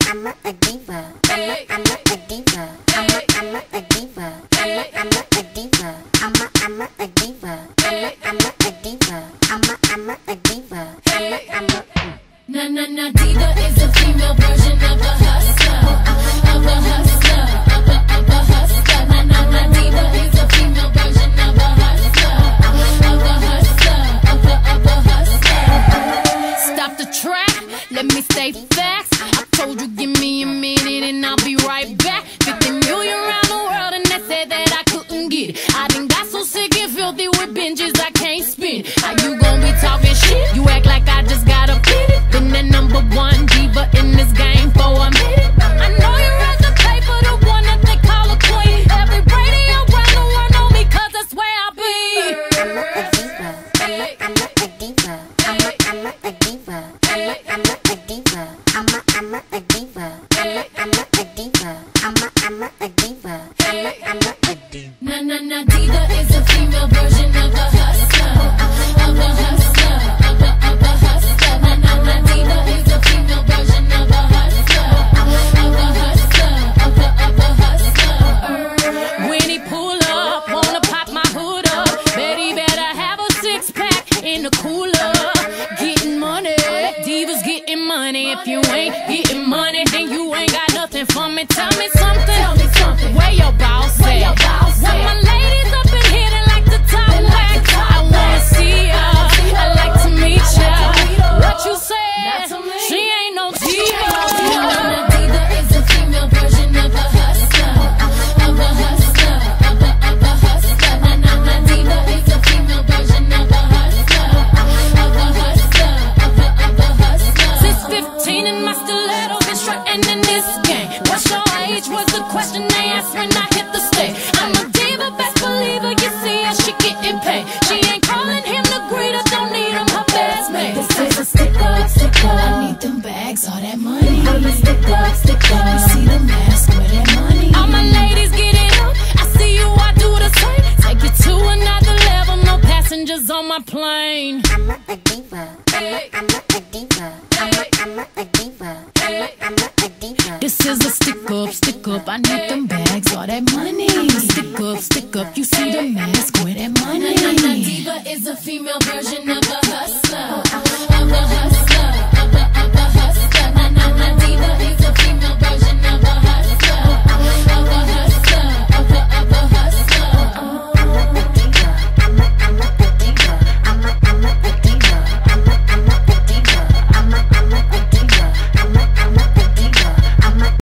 a diva. I'm a diva. I'm a diva. I'm a diva. I'm a diva. I'm a diva. I'm a diva. Na diva is a female version of a hustler, of a hustler, of a hustler. Na diva is a female version of a hustler, of a hustler, of a hustler. Stop the track, let me stay facts. I told you give me a minute and I'll be right back. 50 million around the world and they said that I couldn't get it. I done got so sick and filthy with binges I can't spin. How you gon' be talking shit? You act like I just got a pity. Been the #1 diva in this game for a minute. I know you read the paper, the one that they call a queen. Every radio around the world know me 'cause that's where I be. I'm a diva. I'm a diva. I'm a diva. I'm a diva. I'm a diva. I'm a diva. I'm a diva. Na diva is a female version of a hustler, of a hustler, of a hustler. Na diva is a female version of a hustler, of a hustler, of a hustler. When he pull up, wanna pop my hood up. Bet he better have a 6-pack in the cooler. Getting money, divas getting money. If you ain't getting money, then you ain't got nothing for me. Tell me something. Where your boss at? Where my ladies up in here that like to talk back? I wanna see ya, I like to meet ya. What you said? She ain't no diva. Na diva is a female version of a hustler, of a hustler, of a hustler. Na diva is a female version of a hustler, of a hustler, of a hustler. Since 15 in my stilettos and strutting in this game. What's your age was the question they asked when I hit the stage. I'm a diva, best believer, you see her, she getting paid. She ain't calling him the greeter, don't need him, her best mate. This is a stick up, I need them bags, all that money. I'm a stick up, you see the mask, where that money. All my ladies get it up, I see you, I do the same. Take it to another level, no passengers on my plane. I'm a diva. I'm a diva. I'm a diva. I'm a diva. This is a stick up, I need them bags, all that money. Stick up, you see the mask, where that money. Na diva is a female version of a